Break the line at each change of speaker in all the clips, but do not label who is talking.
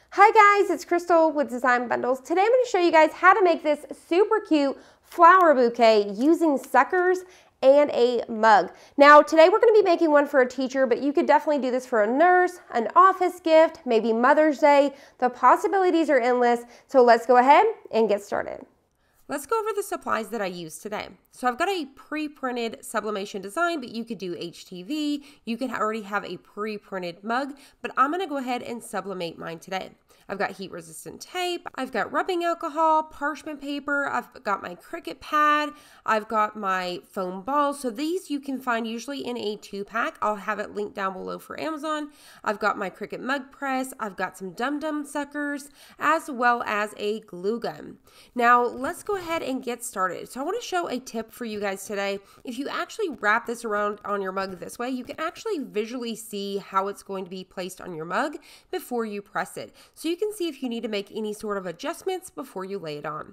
Hi guys, it's Crystal with Design Bundles. Today I'm going to show you guys how to make this super cute flower bouquet using suckers and a mug. Now today we're going to be making one for a teacher, but you could definitely do this for a nurse, an office gift, maybe Mother's Day. The possibilities are endless, so let's go ahead and get started. Let's go over the supplies that I used today. So I've got a pre-printed sublimation design, but you could do HTV. You could already have a pre-printed mug, but I'm gonna go ahead and sublimate mine today. I've got heat resistant tape, I've got rubbing alcohol, parchment paper, I've got my Cricut pad, I've got my foam balls. So these you can find usually in a 2-pack. I'll have it linked down below for Amazon. I've got my Cricut mug press, I've got some Dum Dum suckers, as well as a glue gun. Now let's go ahead and get started. So I want to show a tip for you guys today. If you actually wrap this around on your mug this way, you can actually visually see how it's going to be placed on your mug before you press it. So you can see if you need to make any sort of adjustments before you lay it on.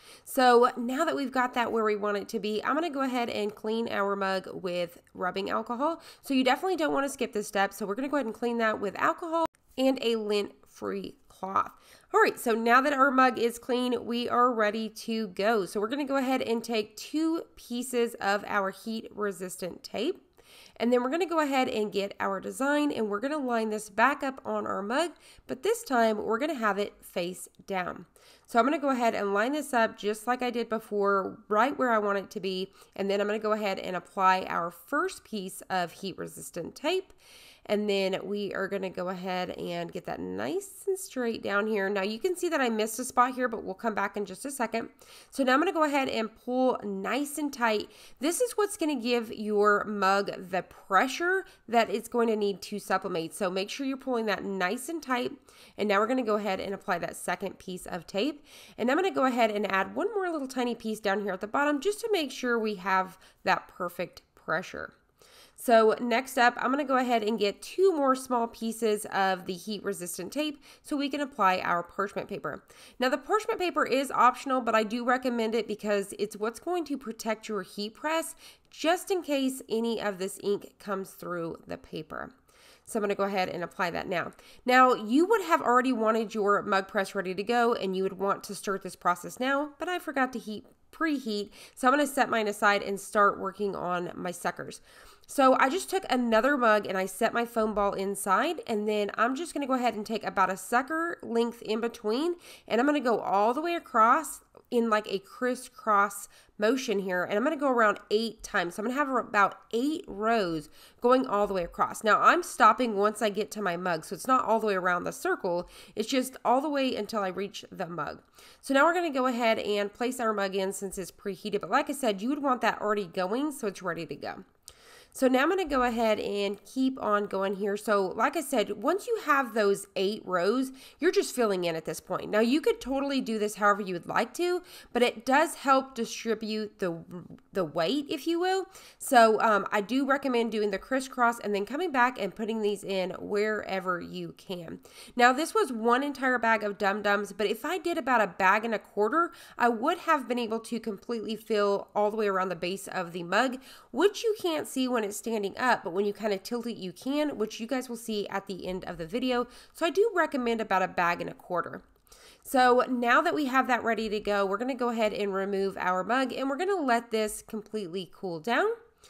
So now that we've got that where we want it to be, I'm going to go ahead and clean our mug with rubbing alcohol. So you definitely don't want to skip this step. So we're going to go ahead and clean that with alcohol and a lint-free cloth. All right, so now that our mug is clean, we are ready to go. So we're going to go ahead and take 2 pieces of our heat resistant tape. And then we're going to go ahead and get our design, and we're going to line this back up on our mug, but this time we're going to have it face down. So I'm going to go ahead and line this up just like I did before, right where I want it to be, and then I'm going to go ahead and apply our first piece of heat resistant tape. And then we are going to go ahead and get that nice and straight down here. Now you can see that I missed a spot here, but we'll come back in just a second. So now I'm going to go ahead and pull nice and tight. This is what's going to give your mug the pressure that it's going to need to sublimate. So make sure you're pulling that nice and tight. And now we're going to go ahead and apply that second piece of tape. And I'm going to go ahead and add one more little tiny piece down here at the bottom just to make sure we have that perfect pressure. So next up, I'm going to go ahead and get 2 more small pieces of the heat resistant tape so we can apply our parchment paper. Now the parchment paper is optional, but I do recommend it because it's what's going to protect your heat press just in case any of this ink comes through the paper. So I'm going to go ahead and apply that now. Now you would have already wanted your mug press ready to go and you would want to start this process now, but I forgot to preheat. So I'm going to set mine aside and start working on my suckers. So I just took another mug and I set my foam ball inside, and then I'm just going to go ahead and take about a sucker length in between, and I'm going to go all the way across in like a crisscross motion here, and I'm going to go around 8 times. So I'm going to have about 8 rows going all the way across. Now I'm stopping once I get to my mug, so it's not all the way around the circle, it's just all the way until I reach the mug. So now we're going to go ahead and place our mug in since it's preheated, but like I said, you would want that already going so it's ready to go. So now I'm going to go ahead and keep on going here. So like I said, once you have those 8 rows, you're just filling in at this point. Now you could totally do this however you would like to, but it does help distribute the weight, if you will. So I do recommend doing the crisscross and then coming back and putting these in wherever you can. Now this was 1 entire bag of Dum Dums, but if I did about 1.25 bags, I would have been able to completely fill all the way around the base of the mug, which you can't see when it's standing up, but when you kind of tilt it, you can, which you guys will see at the end of the video. So I do recommend about 1.25 bags. So now that we have that ready to go, we're going to go ahead and remove our mug, and we're going to let this completely cool down.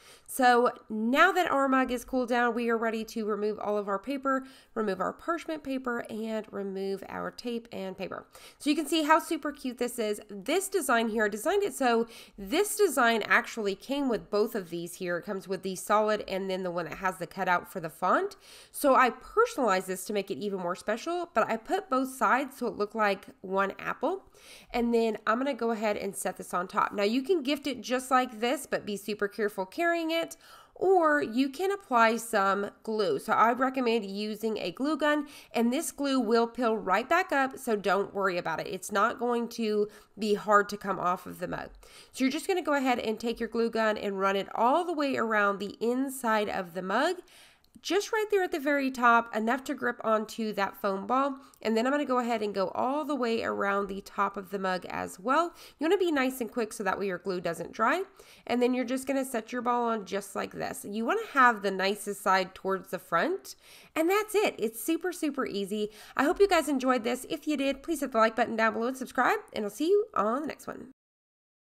So now that our mug is cooled down, we are ready to remove all of our paper, remove our parchment paper, and remove our tape and paper. So you can see how super cute this is. This design here, I designed it so this design actually came with both of these here. It comes with the solid and then the one that has the cutout for the font. So I personalized this to make it even more special, but I put both sides so it looked like one apple. And then I'm going to go ahead and set this on top. Now you can gift it just like this, but be super careful carrying it, or you can apply some glue. So I recommend using a glue gun, and this glue will peel right back up, so don't worry about it. It's not going to be hard to come off of the mug. So you're just going to go ahead and take your glue gun and run it all the way around the inside of the mug, just right there at the very top, enough to grip onto that foam ball. And then I'm going to go ahead and go all the way around the top of the mug as well. You want to be nice and quick so that way your glue doesn't dry. And then you're just going to set your ball on just like this. You want to have the nicest side towards the front. And that's it. It's super, super easy. I hope you guys enjoyed this. If you did, please hit the like button down below and subscribe. And I'll see you on the next one.